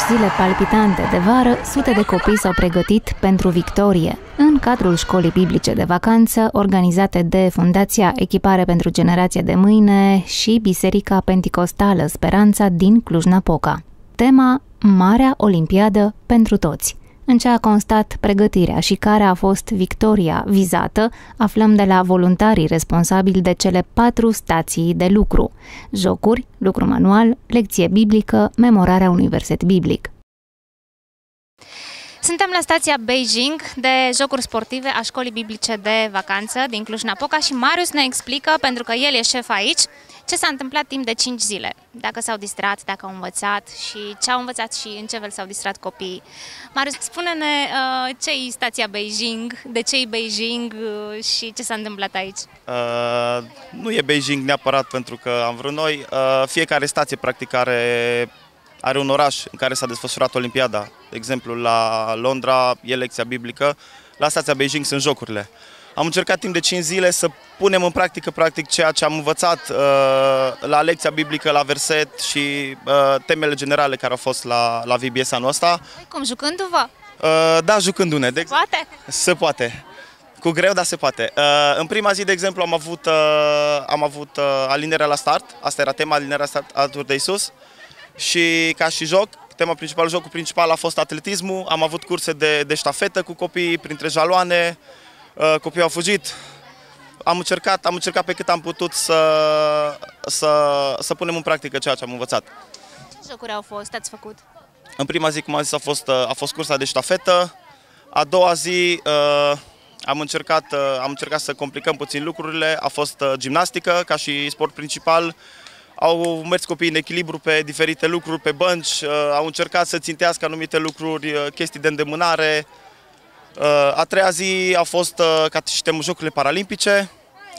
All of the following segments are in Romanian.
zile palpitante de vară, sute de copii s-au pregătit pentru victorie. În cadrul școlii biblice de vacanță, organizate de Fundația Echipare pentru Generația de Mâine și Biserica Penticostală Speranța din Cluj-Napoca. Tema: Marea Olimpiadă pentru toți. În ce a constat pregătirea și care a fost victoria vizată, aflăm de la voluntarii responsabili de cele 4 stații de lucru: jocuri, lucru manual, lecție biblică, memorarea unui verset biblic. Suntem la stația Beijing de jocuri sportive a școlii biblice de vacanță din Cluj-Napoca și Marius ne explică, pentru că el e șef aici, ce s-a întâmplat timp de 5 zile. Dacă s-au distrat, dacă au învățat și ce au învățat și în ce fel s-au distrat copiii. Marius, spune-ne ce-i stația Beijing, de ce-i Beijing și ce s-a întâmplat aici. Nu e Beijing neapărat pentru că am vrut noi. Fiecare stație practic are un oraș în care s-a desfășurat Olimpiada. De exemplu, la Londra e lecția biblică, la stația Beijing sunt jocurile. Am încercat timp de 5 zile să punem în practică ceea ce am învățat la lecția biblică, la verset și temele generale care au fost la VBS anul ăsta. Cum, jucându-vă? Da, jucându-ne. Poate? Se poate. Cu greu, dar se poate. În prima zi, de exemplu, am avut alinierea la start. Asta era tema, alinierea la start alături de Iisus. Și ca și joc, jocul principal a fost atletismul. Am avut curse de ștafetă cu copiii, printre jaloane. Copiii au fugit. Am încercat pe cât am putut să punem în practică ceea ce am învățat. Ce jocuri au fost? Ați făcut? În prima zi, cum am zis, a fost cursa de ștafetă. A doua zi am încercat să complicăm puțin lucrurile. A fost gimnastică ca și sport principal. Au mers copiii în echilibru pe diferite lucruri, pe bănci, au încercat să țintească anumite lucruri, chestii de îndemânare. A treia zi a fost ca și jocurile paralimpice.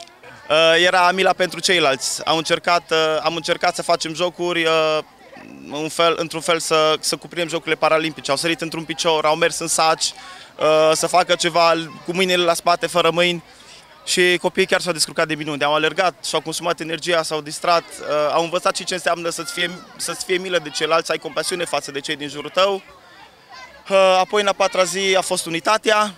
Era mila pentru ceilalți. Am încercat să facem jocuri, într-un fel să cuprindem jocurile paralimpice. Au sărit într-un picior, au mers în saci, să facă ceva cu mâinile la spate, fără mâini. Și copiii chiar s-au descurcat de minune. Au alergat, și-au consumat energia, s-au distrat, au învățat și ce înseamnă să-ți fie milă de ceilalți, să ai compasiune față de cei din jurul tău. Apoi, în a patra zi, a fost unitatea.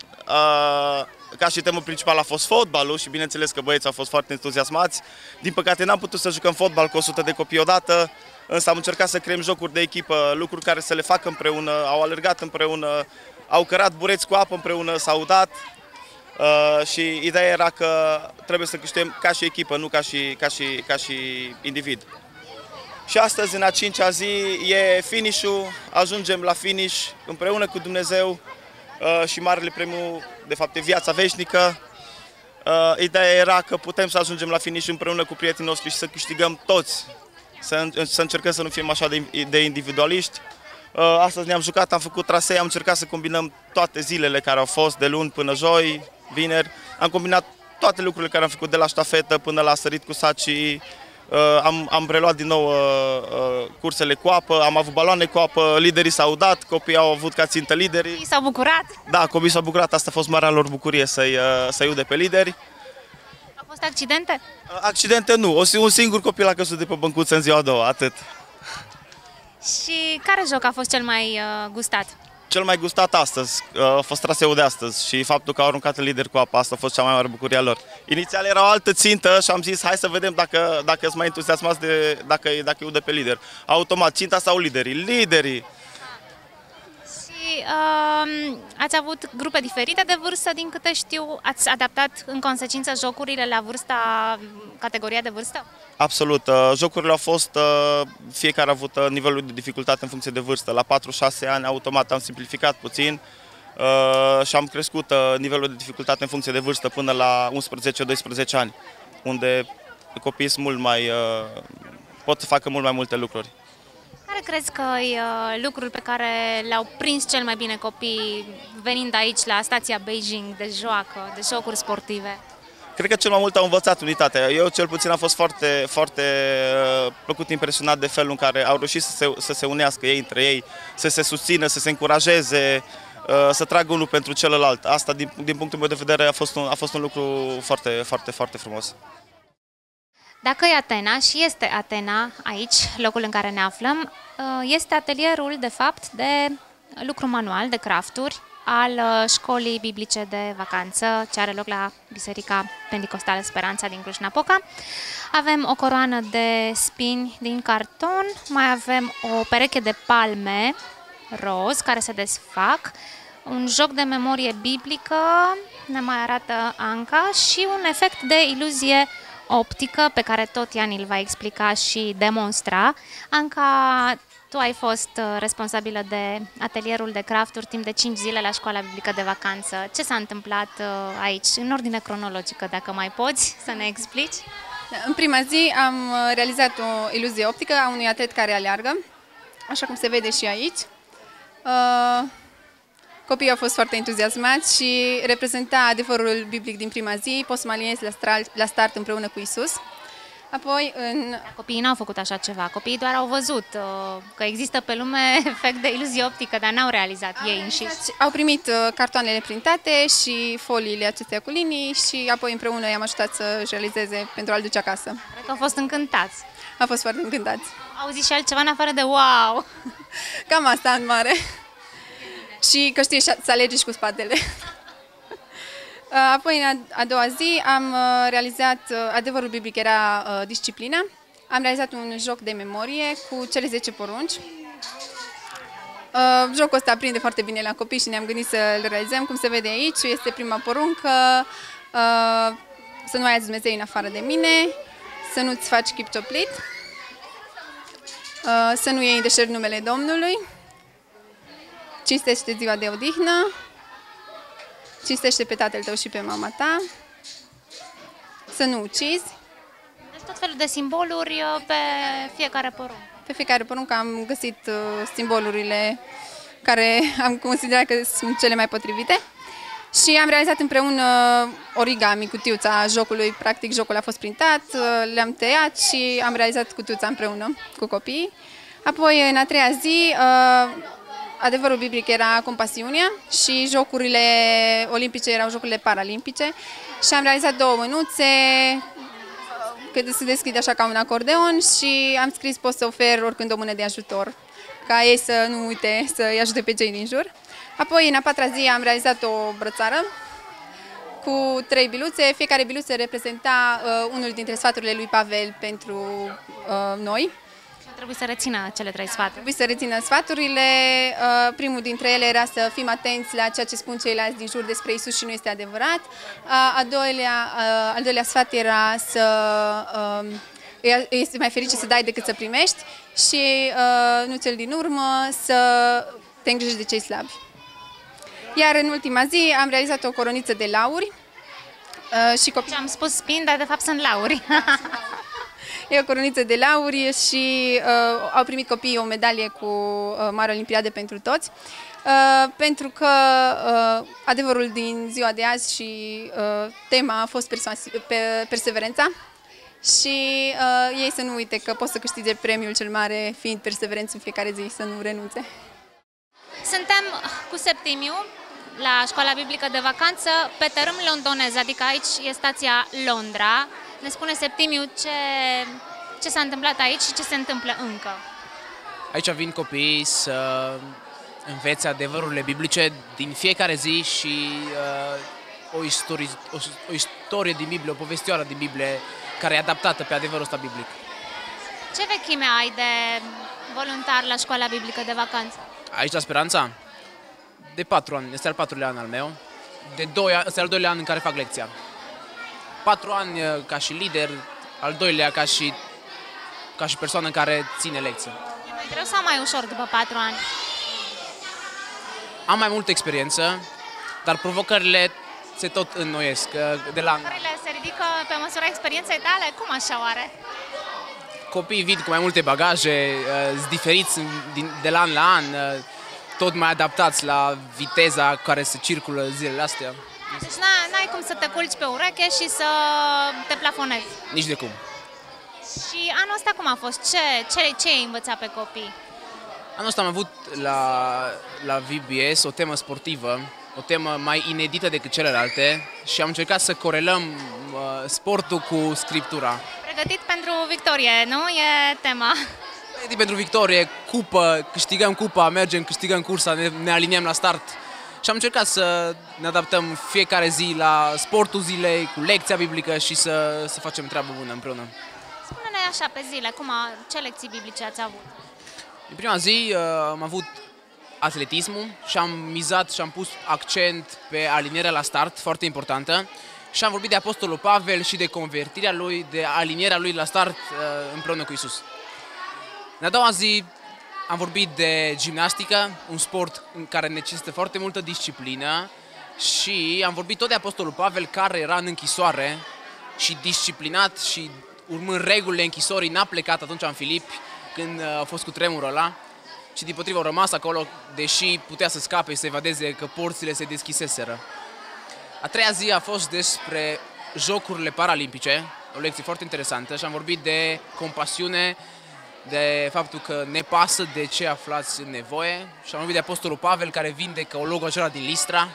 Ca și temă principală a fost fotbalul și bineînțeles că băieții au fost foarte entuziasmați. Din păcate n-am putut să jucăm fotbal cu 100 de copii odată, însă am încercat să creăm jocuri de echipă, lucruri care să le facă împreună, au alergat împreună, au cărat bureți cu apă împreună, s-au udat. Și ideea era că trebuie să câștigăm ca și echipă, nu ca și individ. Și astăzi, în a 5-a zi, e finish-ul, ajungem la finish împreună cu Dumnezeu și marele premiu, de fapt, e viața veșnică. Ideea era că putem să ajungem la finish împreună cu prietenii noștri și să câștigăm toți, să încercăm să nu fim așa de individualiști. Astăzi ne-am jucat, am făcut trasee, am încercat să combinăm toate zilele care au fost, de luni până joi, vineri. Am combinat toate lucrurile care am făcut, de la ștafetă până la sărit cu sacii. Am preluat din nou cursele cu apă, am avut baloane cu apă, liderii s-au dat, copiii au avut ca țintă liderii. Copiii s-au bucurat? Da, copiii s-au bucurat, asta a fost marea lor bucurie, să-i ude pe lideri. Au fost accidente? Accidente nu, un singur copil a căzut de pe băncuță în ziua a doua, atât. Și care joc a fost cel mai gustat? Cel mai gustat astăzi a fost traseul de astăzi și faptul că au aruncat lider cu apă, asta a fost cea mai mare bucurie a lor. Inițial era o altă țintă și am zis hai să vedem dacă sunt mai entuziasmați dacă îi udă pe lider. Automat, ținta sau liderii. Și ați avut grupe diferite de vârstă, din câte știu, ați adaptat în consecință jocurile la categoria de vârstă? Absolut, jocurile au fost, fiecare a avut nivelul de dificultate în funcție de vârstă. La 4-6 ani automat am simplificat puțin și am crescut nivelul de dificultate în funcție de vârstă până la 11-12 ani, unde copiii sunt pot să facă mult mai multe lucruri. Care crezi că e lucrul pe care le-au prins cel mai bine copiii venind aici la stația Beijing de joacă, de jocuri sportive? Cred că cel mai mult au învățat unitatea. Eu cel puțin am fost foarte, foarte plăcut impresionat de felul în care au reușit să se unească ei între ei, să se susțină, să se încurajeze, să tragă unul pentru celălalt. Asta, din punctul meu de vedere, a fost un lucru foarte, foarte, foarte frumos. Dacă e Atena și este Atena aici, locul în care ne aflăm, este atelierul, de fapt, de lucru manual, de crafturi, al școlii biblice de vacanță, ce are loc la Biserica Pentecostală Speranța din Cluj-Napoca. Avem o coroană de spini din carton, mai avem o pereche de palme roz care se desfac, un joc de memorie biblică, ne mai arată Anca, și un efect de iluzie optică pe care tot ea ni-l va explica și demonstra. Anca, tu ai fost responsabilă de atelierul de crafturi timp de 5 zile la Școala Biblică de Vacanță. Ce s-a întâmplat aici, în ordine cronologică, dacă mai poți să ne explici? În prima zi am realizat o iluzie optică a unui atlet care aleargă, așa cum se vede și aici. Copiii au fost foarte entuziasmați și reprezenta adevărul biblic din prima zi, poți să mă aliniez la start împreună cu Isus. Apoi, Copiii n-au făcut așa ceva, copiii doar au văzut că există pe lume efect de iluzie optică, dar n-au realizat ei înșiși. Au primit cartoanele printate și foliile acestea cu linii și apoi împreună i-am ajutat să-și realizeze pentru a-l duce acasă. Cred că au fost încântați. Au fost foarte încântați. Au zis și altceva în afară de wow! Cam asta în mare. Și că știe să alege și cu spatele. Apoi, în a doua zi, am realizat, adevărul biblic era disciplina, am realizat un joc de memorie cu cele 10 porunci. Jocul ăsta prinde foarte bine la copii și ne-am gândit să-l realizăm. Cum se vede aici, este prima poruncă, să nu ai alți Dumnezei în afară de mine, să nu-ți faci chip cioplit, să nu iei în deșert numele Domnului, cinstește ziua de odihnă, cinstește pe tatăl tău și pe mama ta, să nu ucizi. Deci tot felul de simboluri pe fiecare poruncă. Pe fiecare poruncă am găsit simbolurile care am considerat că sunt cele mai potrivite și am realizat împreună origami, cutiuța jocului. Practic jocul a fost printat, le-am tăiat și am realizat cutiuța împreună cu copiii. Apoi, în a treia zi, adevărul biblic era compasiunea și jocurile olimpice erau jocurile paralimpice și am realizat 2 mânuțe că se deschide așa ca un acordeon și am scris: pot să ofer oricând o mână de ajutor, ca ei să nu uite să-i ajute pe cei din jur. Apoi, în a 4-a zi, am realizat o brățară cu 3 biluțe. Fiecare biluță reprezenta unul dintre sfaturile lui Pavel pentru noi. Trebuie să rețină cele 3 sfaturi. Trebuie să rețină sfaturile. Primul dintre ele era să fim atenți la ceea ce spun ceilalți din jur despre Isus și nu este adevărat. Al doilea sfat era să este mai fericit să dai decât să primești și nu cel din urmă, să te îngrijești de cei slabi. Iar în ultima zi am realizat o coroniță de lauri și copii. Am spus spin, dar de fapt sunt lauri. E o coroniță de lauri și au primit copiii o medalie cu Mare Olimpiadă pentru toți, pentru că adevărul din ziua de azi și tema a fost perseverența și ei să nu uite că pot să câștige premiul cel mare fiind perseverenți în fiecare zi, să nu renunțe. Suntem cu Septimiu la Școala Biblică de Vacanță pe tărâm londonez, adică aici e stația Londra. Ne spune Septimiu ce s-a întâmplat aici și ce se întâmplă încă. Aici vin copiii să învețe adevărurile biblice din fiecare zi și o istorie din Biblie, o povestioară din Biblie care e adaptată pe adevărul ăsta biblic. Ce vechime ai de voluntar la Școala Biblică de Vacanță? Aici la Speranța? De 4 ani, este al 4-lea an al meu. De 2 ani, este al 2-lea an în care fac lecția. 4 ani ca și lider, al 2-lea ca și persoană care ține lecție. E mai greu sau mai ușor după 4 ani? Am mai multă experiență, dar provocările se tot înnoiesc. Provocările se ridică pe măsura experienței tale? Cum așa oare? Copiii vin cu mai multe bagaje, sunt diferiți de la an la an, tot mai adaptați la viteza care se circulă zilele astea. Deci n-ai cum să te culci pe ureche și să te plafonezi. Nici de cum. Și anul ăsta cum a fost? Ce ai învățat pe copii? Anul ăsta am avut la VBS o temă sportivă o temă mai inedită decât celelalte și am încercat să corelăm sportul cu scriptura. Pregătit pentru victorie, nu? E tema. Pregătit pentru victorie, cupă, câștigăm cupa, mergem, câștigăm cursa, ne aliniem la start. Și am încercat să ne adaptăm fiecare zi la sportul zilei, cu lecția biblică și să facem treabă bună împreună. Spune-ne așa pe zile, ce lecții biblice ați avut? În prima zi am avut atletismul și am mizat și am pus accent pe alinierea la start, foarte importantă. Și am vorbit de Apostolul Pavel și de convertirea lui, de alinierea lui la start împreună cu Iisus. În a doua zi am vorbit de gimnastică, un sport în care necesită foarte multă disciplină și am vorbit tot de Apostolul Pavel, care era în închisoare și disciplinat și urmând regulile închisorii, n-a plecat atunci în Filipi când a fost cu tremurul ăla, ci dimpotrivă au rămas acolo, deși putea să scape și să evadeze, că porțile se deschiseseră. A treia zi a fost despre Jocurile Paralimpice, o lecție foarte interesantă și am vorbit de compasiune, de faptul că ne pasă de ce aflați în nevoie și am vorbit de Apostolul Pavel, care vindecă ologul acela din Listra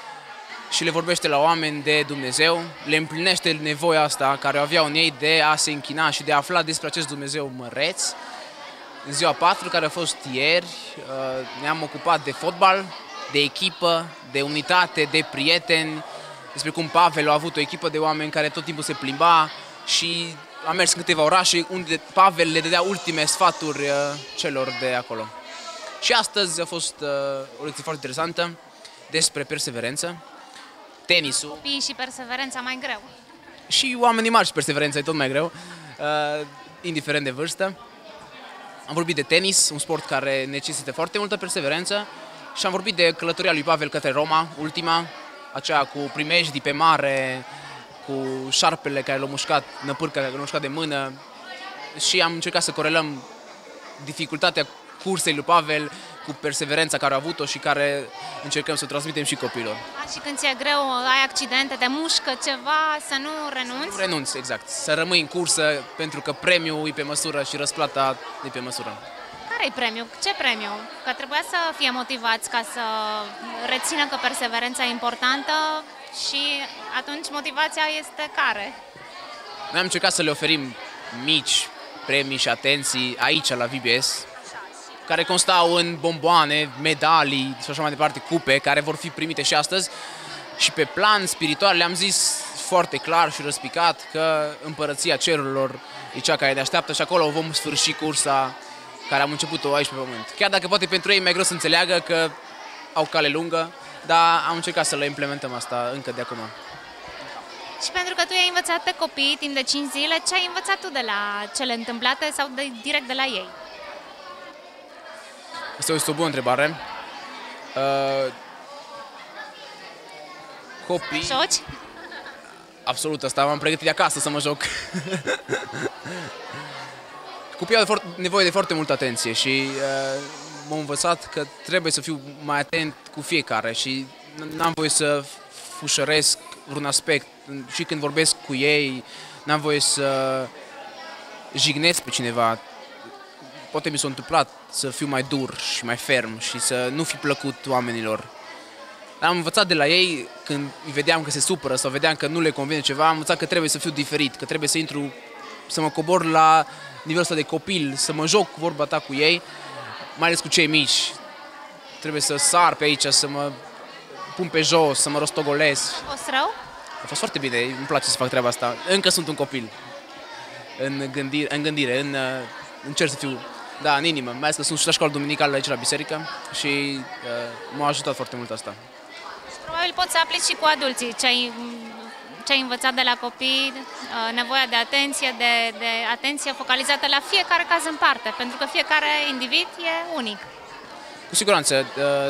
și le vorbește la oameni de Dumnezeu, le împlinește nevoia asta care o aveau în ei de a se închina și de a afla despre acest Dumnezeu măreț. În ziua 4, care a fost ieri, ne-am ocupat de fotbal, de echipă, de unitate, de prieteni, despre cum Pavel a avut o echipă de oameni care tot timpul se plimba și a mers în câteva orașe unde Pavel le dădea ultime sfaturi celor de acolo. Și astăzi a fost o lecție foarte interesantă despre perseverență, tenisul. Copiii și perseverența mai greu. Și oamenii mari și perseverența e tot mai greu, indiferent de vârstă. Am vorbit de tenis, un sport care necesită foarte multă perseverență și am vorbit de călătoria lui Pavel către Roma, ultima, aceea cu primejdii pe mare, cu șarpele care l-a mușcat, năpârca care l-a mușcat de mână și am încercat să corelăm dificultatea cursei lui Pavel cu perseverența care a avut-o și care încercăm să o transmitem și copiilor. Și când ți-e greu, ai accidente, te mușcă ceva, să nu renunți? Nu renunți, exact. Să rămâi în cursă pentru că premiul e pe măsură și răsplata e pe măsură. Care-i premiul? Ce premiu? Că trebuia să fie motivați ca să rețină că perseverența e importantă și atunci motivația este care? Noi am încercat să le oferim mici premii și atenții aici la VBS, care constau în bomboane, medalii și așa mai departe, cupe, care vor fi primite și astăzi. Și pe plan spiritual le-am zis foarte clar și răspicat că împărăția cerurilor e cea care ne așteaptă și acolo vom sfârși cursa care am început-o aici pe pământ. Chiar dacă poate pentru ei e mai greu să înțeleagă că au cale lungă, dar am încercat să le implementăm asta încă de acum. Și pentru că tu i-ai învățat pe copii timp de 5 zile, ce ai învățat tu de la cele întâmplate sau direct de la ei? Asta este o bună întrebare. Copii... Joci? Absolut, asta m-am pregătit de acasă să mă joc. Copiii au nevoie de foarte multă atenție și m-am învățat că trebuie să fiu mai atent cu fiecare și n-am voie să fușăresc vreun aspect și când vorbesc cu ei, n-am voie să jignesc pe cineva. Poate mi s-a întâmplat să fiu mai dur și mai ferm și să nu fi plăcut oamenilor. Am învățat de la ei, când vedeam că se supără sau vedeam că nu le convine ceva, am învățat că trebuie să fiu diferit, că trebuie să intru, să mă cobor la nivelul ăsta de copil, să mă joc vorba ta cu ei, mai ales cu cei mici. Trebuie să sar pe aici, să mă pun pe jos, să mă rostogolesc. A fost rău? A fost foarte bine, îmi place să fac treaba asta. Încă sunt un copil în gândire, încerc să fiu, da, în inimă, mai ales că sunt și la școală duminicală aici la biserică și m-a ajutat foarte mult asta. Probabil poți să aplici și cu adulții ce ai învățat de la copii, nevoia de atenție ceea la fiecare caz în parte, pentru că fiecare individ e unic. Cu siguranță,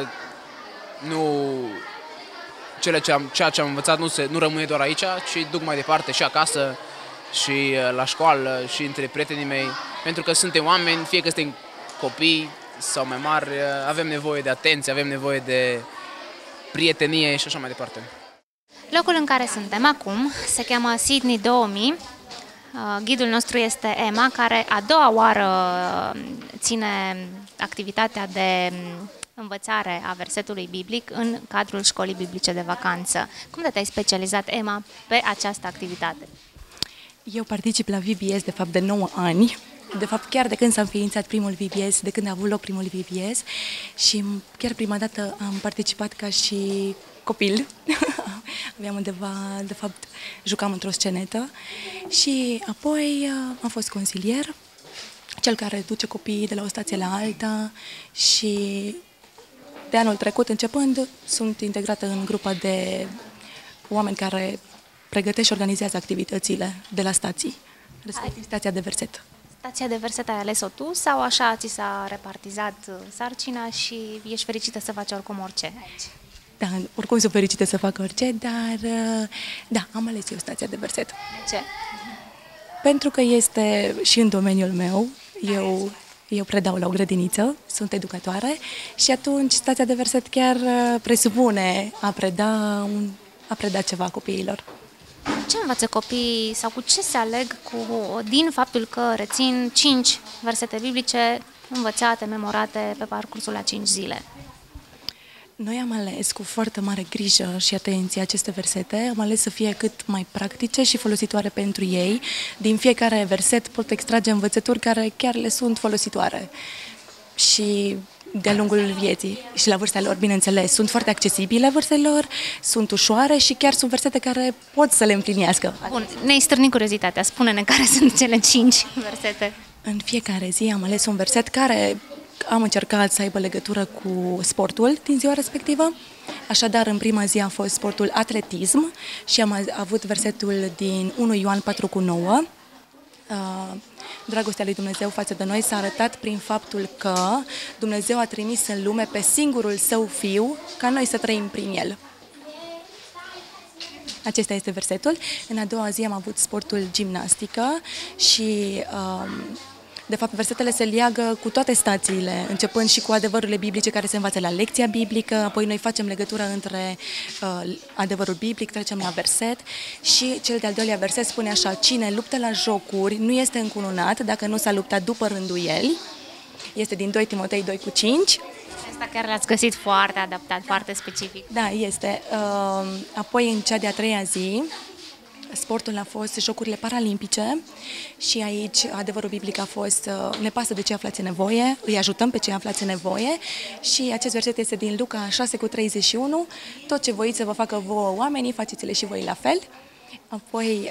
ceea ce am învățat nu rămâne doar aici, ci duc mai departe și acasă, și la școală, și între prietenii mei, pentru că suntem oameni, fie că suntem copii sau mai mari, avem nevoie de atenție, avem nevoie de prietenie și așa mai departe. Locul în care suntem acum se cheamă Sydney 2000. Ghidul nostru este Emma, care a doua oară ține activitatea de învățare a versetului biblic în cadrul școlii biblice de vacanță. Cum de te-ai specializat, Emma, pe această activitate? Eu particip la VBS, de fapt, de 9 ani. De fapt, chiar de când s-a înființat primul VBS, de când a avut loc primul VBS, și chiar prima dată am participat ca și copil. Aveam undeva, de fapt, jucam într-o scenetă și apoi am fost consilier, cel care duce copiii de la o stație la alta, și de anul trecut începând sunt integrată în grupa de oameni care pregătesc și organizează activitățile de la stații, respectiv stația de verset. Stația de verset ai ales-o tu sau așa ți s-a repartizat sarcina și ești fericită să faci oricum orice? Da, oricum sunt fericită să fac orice, dar da, am ales eu stația de verset. De ce? Pentru că este și în domeniul meu. Eu predau la o grădiniță, sunt educatoare și atunci stația de verset chiar presupune a preda ceva copiilor. Ce învață copiii sau cu ce se aleg din faptul că rețin 5 versete biblice învățate, memorate pe parcursul la 5 zile? Noi am ales cu foarte mare grijă și atenție aceste versete, am ales să fie cât mai practice și folositoare pentru ei. Din fiecare verset pot extrage învățături care chiar le sunt folositoare și de-a lungul vieții și la vârsta lor, bineînțeles. Sunt foarte accesibile vârstelor, sunt ușoare și chiar sunt versete care pot să le împlinească. Bun, ne-ai stârnit curiozitatea, spune-ne care sunt cele 5 versete. În fiecare zi am ales un verset care am încercat să aibă legătură cu sportul din ziua respectivă. Așadar, în prima zi a fost sportul atletism și am avut versetul din 1 Ioan 4:9. Dragostea lui Dumnezeu față de noi s-a arătat prin faptul că Dumnezeu a trimis în lume pe singurul Său Fiu ca noi să trăim prin El. Acesta este versetul. În a doua zi am avut sportul gimnastică și de fapt, versetele se leagă cu toate stațiile, începând și cu adevărurile biblice care se învață la lecția biblică, apoi noi facem legătura între adevărul biblic, trecem la verset și cel de-al doilea verset spune așa: cine luptă la jocuri nu este încununat dacă nu s-a luptat după rânduieli. Este din 2 Timotei 2:5. Asta chiar l-ați găsit foarte adaptat, foarte specific. Da, este. Apoi, în cea de-a treia zi, sportul a fost Jocurile Paralimpice și aici adevărul biblic a fost: ne pasă de ce aflați în nevoie, îi ajutăm pe cei aflați în nevoie, și acest verset este din Luca 6:31, tot ce voiți să vă facă vouă oamenii, faceți-le și voi la fel. Apoi,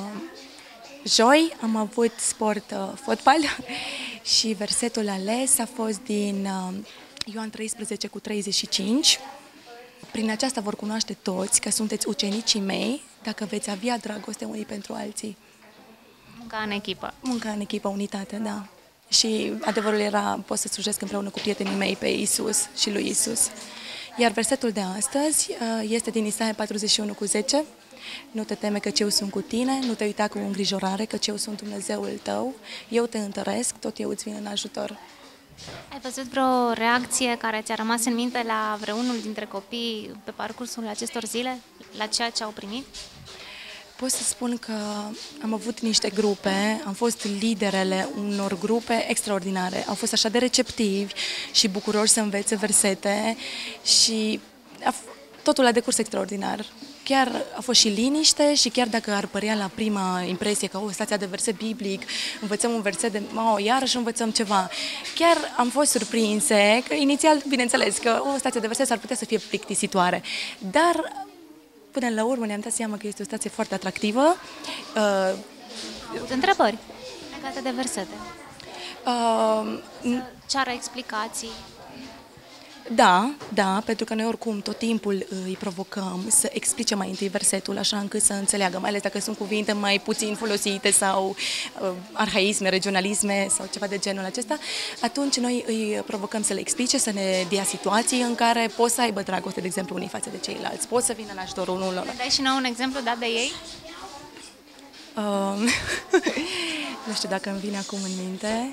joi am avut sport fotbal și versetul ales a fost din Ioan 13:35. Prin aceasta vor cunoaște toți că sunteți ucenicii mei, dacă veți avea dragoste unii pentru alții. Munca în echipă. Munca în echipă, unitate, da. Și adevărul era: pot să slujesc împreună cu prietenii mei pe Isus și lui Isus. Iar versetul de astăzi este din Isaia 41:10. Nu te teme că eu sunt cu tine, nu te uita cu îngrijorare că eu sunt Dumnezeul tău, eu te întăresc, tot eu îți vin în ajutor. Ai văzut vreo reacție care ți-a rămas în minte la vreunul dintre copii pe parcursul acestor zile, la ceea ce au primit? Pot să spun că am avut niște grupe, am fost liderele unor grupe extraordinare. Au fost așa de receptivi și bucuroși să învețe versete și totul a decurs extraordinar. Chiar a fost și liniște și chiar dacă ar părea la prima impresie că stația de verset biblic, învățăm un verset de iarăși învățăm ceva, chiar am fost surprinse că inițial, bineînțeles, că stația de verset s-ar putea să fie plictisitoare, dar până la urmă ne-am dat seama că este o stație foarte atractivă. Întrebări legate de versete? Ceară explicații? Da, pentru că noi oricum tot timpul îi provocăm să explice mai întâi versetul, așa încât să înțeleagă, mai ales dacă sunt cuvinte mai puțin folosite sau arhaisme, regionalisme sau ceva de genul acesta, atunci noi îi provocăm să le explice, să ne dea situații în care pot să aibă dragoste, de exemplu, unii față de ceilalți, pot să vină în ajutorul unul lor. Dai și nouă un exemplu dat de ei? Nu știu dacă îmi vine acum în minte.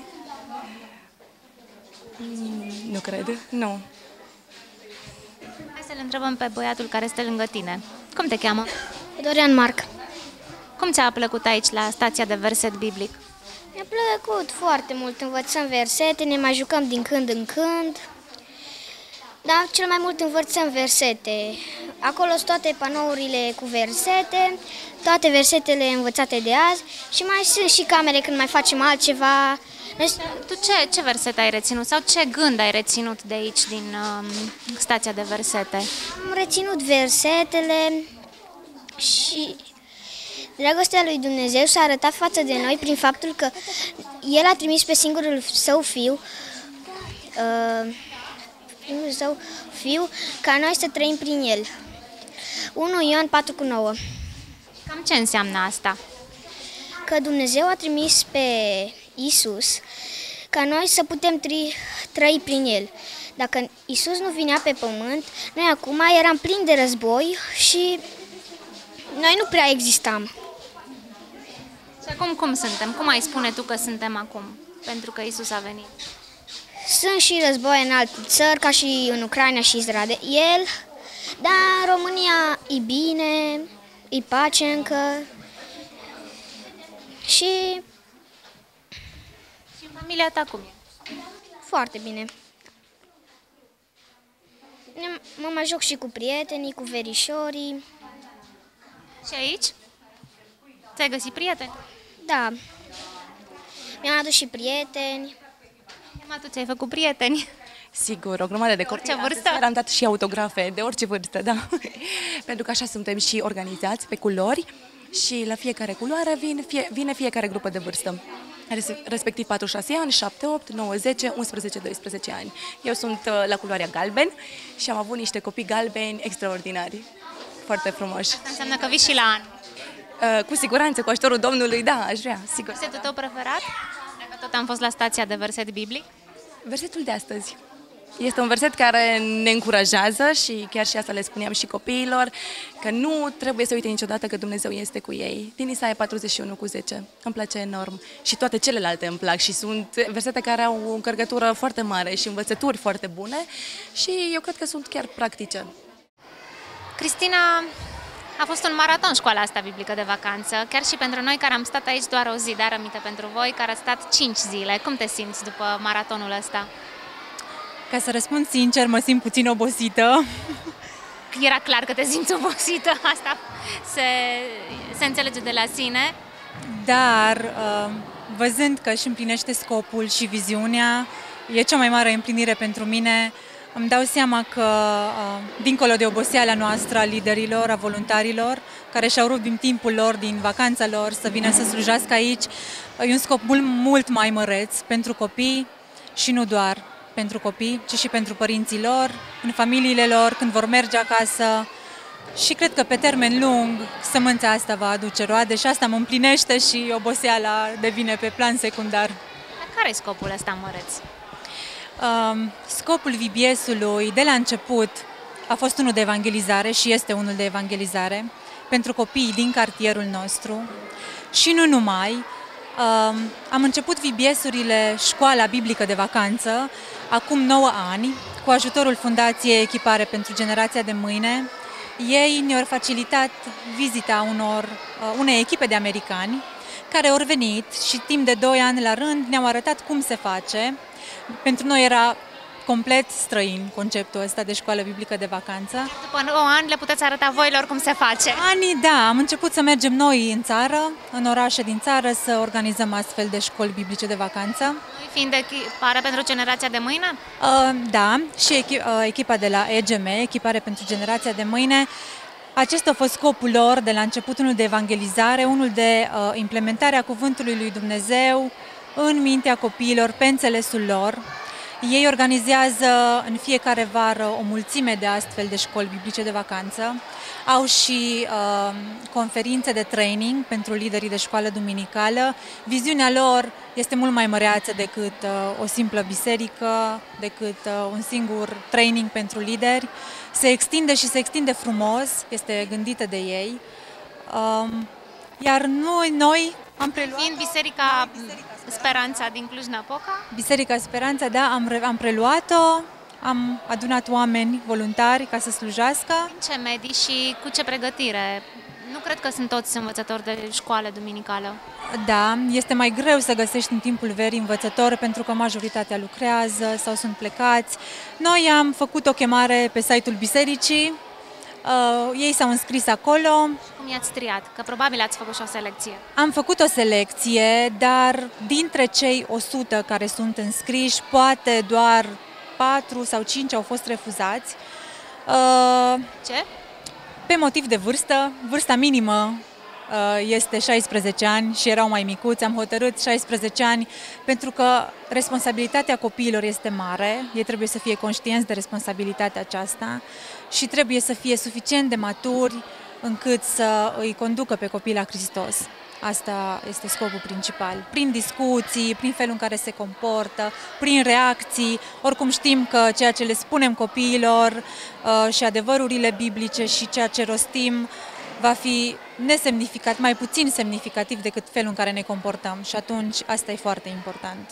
Nu cred, nu. Hai să-l întrebăm pe băiatul care stă lângă tine. Cum te cheamă? Dorian Marc. Cum ți-a plăcut aici la stația de verset biblic? Mi-a plăcut foarte mult, învățăm versete, ne mai jucăm din când în când Da, cel mai mult învățăm versete. Acolo sunt toate panourile cu versete, toate versetele învățate de azi și mai sunt și camere când mai facem altceva. Tu ce versete ai reținut sau ce gând ai reținut de aici, din stația de versete? Am reținut versetele și dragostea lui Dumnezeu s-a arătat față de noi prin faptul că El a trimis pe singurul Său Fiu, ca noi să trăim prin El. 1 Ioan 4,9. Cam ce înseamnă asta? Că Dumnezeu a trimis pe Isus ca noi să putem trăi prin El. Dacă Isus nu vinea pe pământ, noi acum eram plini de război și noi nu prea existam. Și acum cum suntem? Cum ai spune tu că suntem acum? Pentru că Isus a venit. Sunt și război în alte țări, ca și în Ucraina și Israel, dar în România e bine, e pace încă și în familia ta cum e? Foarte bine. Mă mai joc și cu prietenii, cu verișorii. Și aici? Ți-ai găsit prieteni? Da. Mi-am adus și prieteni. Tu ți-ai făcut prieteni? Sigur, o grămadă de copii. Orice vârstă? Am dat și autografe de orice vârstă, da. Pentru că așa suntem și organizați pe culori și la fiecare culoare vine fiecare grupă de vârstă. Respectiv 46 ani, 7, 8, 9, 10, 11, 12 ani. Eu sunt la culoarea galben și am avut niște copii galbeni extraordinari. Foarte frumoși. Asta înseamnă că vii și la an. Cu siguranță, cu ajutorul Domnului, da, aș vrea, sigur. Versetul tău preferat? Dacă tot am fost la stația de verset biblic. Versetul de astăzi. Este un verset care ne încurajează și chiar și asta le spuneam și copiilor, că nu trebuie să uite niciodată că Dumnezeu este cu ei. Din Isaia 41:10. Îmi place enorm. Și toate celelalte îmi plac și sunt versete care au o încărcătură foarte mare și învățături foarte bune și eu cred că sunt chiar practice. Cristina, a fost un maraton școala asta biblică de vacanță, chiar și pentru noi care am stat aici doar o zi, dar aminte pentru voi care ați stat 5 zile. Cum te simți după maratonul ăsta? Ca să răspund sincer, mă simt puțin obosită. Era clar că te simți obosită, asta se înțelege de la sine. Dar, văzând că își împlinește scopul și viziunea, e cea mai mare împlinire pentru mine. Îmi dau seama că, dincolo de oboseala noastră a liderilor, a voluntarilor, care și-au rupt din timpul lor, din vacanța lor, să vină să slujească aici, e un scop mult mai măreț pentru copii și nu doar pentru copii, ci și pentru părinții lor, în familiile lor, când vor merge acasă. Și cred că pe termen lung sămânța asta va aduce roade și asta mă împlinește și oboseala devine pe plan secundar. Dar care e scopul ăsta măreț? Scopul VBS-ului de la început a fost unul de evangelizare și este unul de evangelizare pentru copiii din cartierul nostru și nu numai. Am început VBS-urile Școala Biblică de Vacanță acum 9 ani cu ajutorul Fundației Echipare pentru Generația de Mâine. Ei ne-au facilitat vizita unei echipe de americani care au venit și timp de 2 ani la rând ne-au arătat cum se face. Pentru noi era complet străin conceptul ăsta de școală biblică de vacanță. După 9 ani le puteți arăta voilor cum se face. Da, am început să mergem noi în țară, în orașe din țară, să organizăm astfel de școli biblice de vacanță. Noi fiind echipare pentru generația de mâine? Da, și echipa de la EGM, Echipare pentru Generația de Mâine. Acesta a fost scopul lor de la început, unul de evangelizare, unul de implementarea cuvântului lui Dumnezeu în mintea copiilor, pe înțelesul lor. Ei organizează în fiecare vară o mulțime de astfel de școli biblice de vacanță. Au și conferințe de training pentru liderii de școală duminicală. Viziunea lor este mult mai măreață decât o simplă biserică, decât un singur training pentru lideri. Se extinde și se extinde frumos, este gândită de ei. Iar noi am preluat... Fiind Biserica Speranța din Cluj-Napoca? Biserica Speranța, da, am preluat-o, am adunat oameni voluntari ca să slujească. În ce medii și cu ce pregătire Nu cred că sunt toți învățători de școală duminicală. Da, este mai greu să găsești în timpul verii învățători pentru că majoritatea lucrează sau sunt plecați. Noi am făcut o chemare pe site-ul bisericii, ei s-au înscris acolo. Cum i-ați triat? Că probabil ați făcut și o selecție. Am făcut o selecție, dar dintre cei 100 care sunt înscriși, poate doar 4 sau 5 au fost refuzați. Ce? Pe motiv de vârstă, vârsta minimă este 16 ani și erau mai micuți, am hotărât 16 ani pentru că responsabilitatea copiilor este mare, ei trebuie să fie conștienți de responsabilitatea aceasta și trebuie să fie suficient de maturi încât să îi conducă pe copii la Hristos. Asta este scopul principal. Prin discuții, prin felul în care se comportă, prin reacții, oricum știm că ceea ce le spunem copiilor și adevărurile biblice și ceea ce rostim va fi nesemnificat, mai puțin semnificativ decât felul în care ne comportăm și atunci asta e foarte important.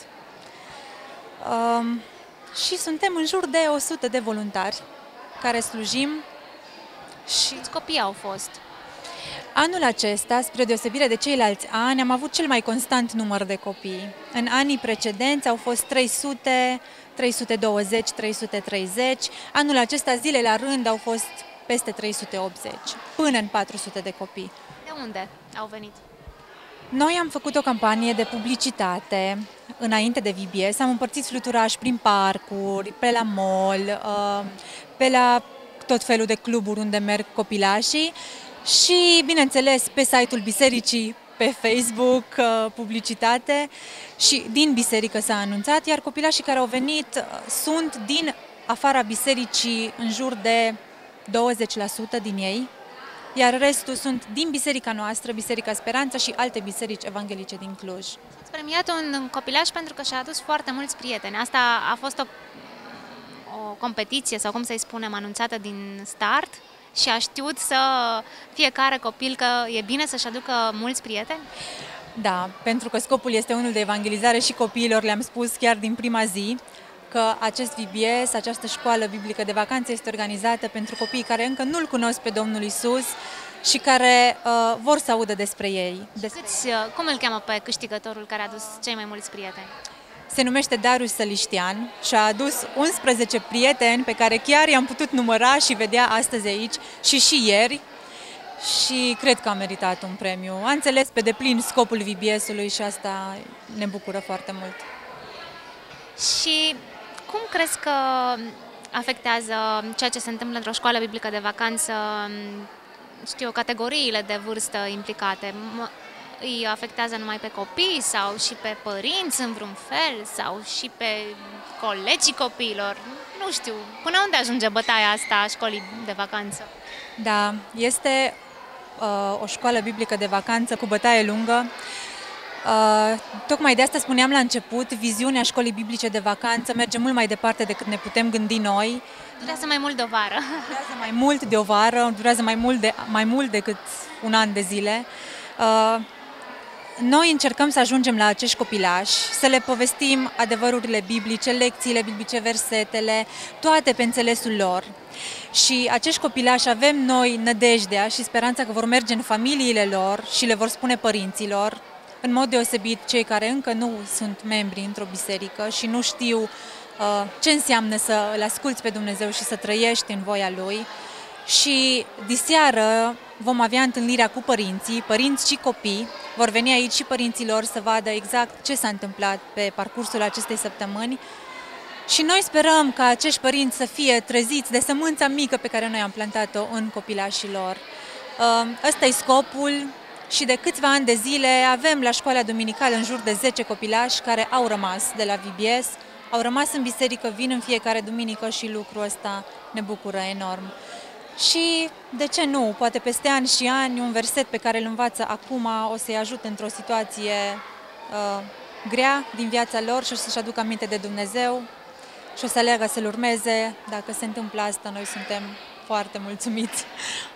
Și suntem în jur de 100 de voluntari care slujim. Și câți copii au fost? Anul acesta, spre deosebire de ceilalți ani, am avut cel mai constant număr de copii. În anii precedenți au fost 300, 320, 330. Anul acesta, zile la rând, au fost peste 380, până în 400 de copii. De unde au venit? Noi am făcut o campanie de publicitate înainte de VBS. Am împărțit fluturași prin parcuri, pe la mall, pe la tot felul de cluburi unde merg copilașii și, bineînțeles, pe site-ul bisericii, pe Facebook, publicitate și din biserică s-a anunțat, iar copilașii care au venit sunt din afara bisericii, în jur de 20% din ei, iar restul sunt din biserica noastră, Biserica Speranța și alte biserici evanghelice din Cluj. Ați premiat un copilaș pentru că și-a adus foarte mulți prieteni. Asta a fost o competiție, sau cum să-i spunem, anunțată din start și a știut să fiecare copil că e bine să-și aducă mulți prieteni? Da, pentru că scopul este unul de evangelizare și copiilor, le-am spus chiar din prima zi că acest VBS, această școală biblică de vacanță, este organizată pentru copiii care încă nu-L cunosc pe Domnul Isus și care vor să audă despre ei. Cum îl cheamă pe câștigătorul care a adus cei mai mulți prieteni? Se numește Darius Săliștian și a adus 11 prieteni pe care chiar i-am putut număra și vedea astăzi aici și ieri și cred că a meritat un premiu. A înțeles pe deplin scopul VBS-ului și asta ne bucură foarte mult. Și cum crezi că afectează ceea ce se întâmplă într-o școală biblică de vacanță, categoriile de vârstă implicate? Îi afectează numai pe copii sau și pe părinți în vreun fel sau și pe colegii copiilor? Nu știu, până unde ajunge bătaia asta a școlii de vacanță? Da, este o școală biblică de vacanță cu bătaie lungă. Tocmai de asta spuneam la început, viziunea școlii biblice de vacanță merge mult mai departe decât ne putem gândi noi. Durează mai mult de o vară. Durează mai mult de o vară, durează mai mult decât un an de zile. Noi încercăm să ajungem la acești copilași, să le povestim adevărurile biblice, lecțiile biblice, versetele, toate pe înțelesul lor. Și acești copilași avem noi nădejdea și speranța că vor merge în familiile lor și le vor spune părinților, în mod deosebit cei care încă nu sunt membri într-o biserică și nu știu ce înseamnă să îl asculți pe Dumnezeu și să trăiești în voia Lui. Și diseară vom avea întâlnirea cu părinții, părinți și copii. Vor veni aici și părinților să vadă exact ce s-a întâmplat pe parcursul acestei săptămâni. Și noi sperăm ca acești părinți să fie treziți de sămânța mică pe care noi am plantat-o în copilașii lor. Ăsta e scopul și de câțiva ani de zile avem la școala duminicală în jur de 10 copilași care au rămas de la VBS, au rămas în biserică, vin în fiecare duminică și lucrul ăsta ne bucură enorm. Și, de ce nu, poate peste ani și ani, un verset pe care îl învață acum o să-i ajute într-o situație grea din viața lor și o să-și aducă aminte de Dumnezeu și o să aleagă să-L urmeze. Dacă se întâmplă asta, noi suntem foarte mulțumiți.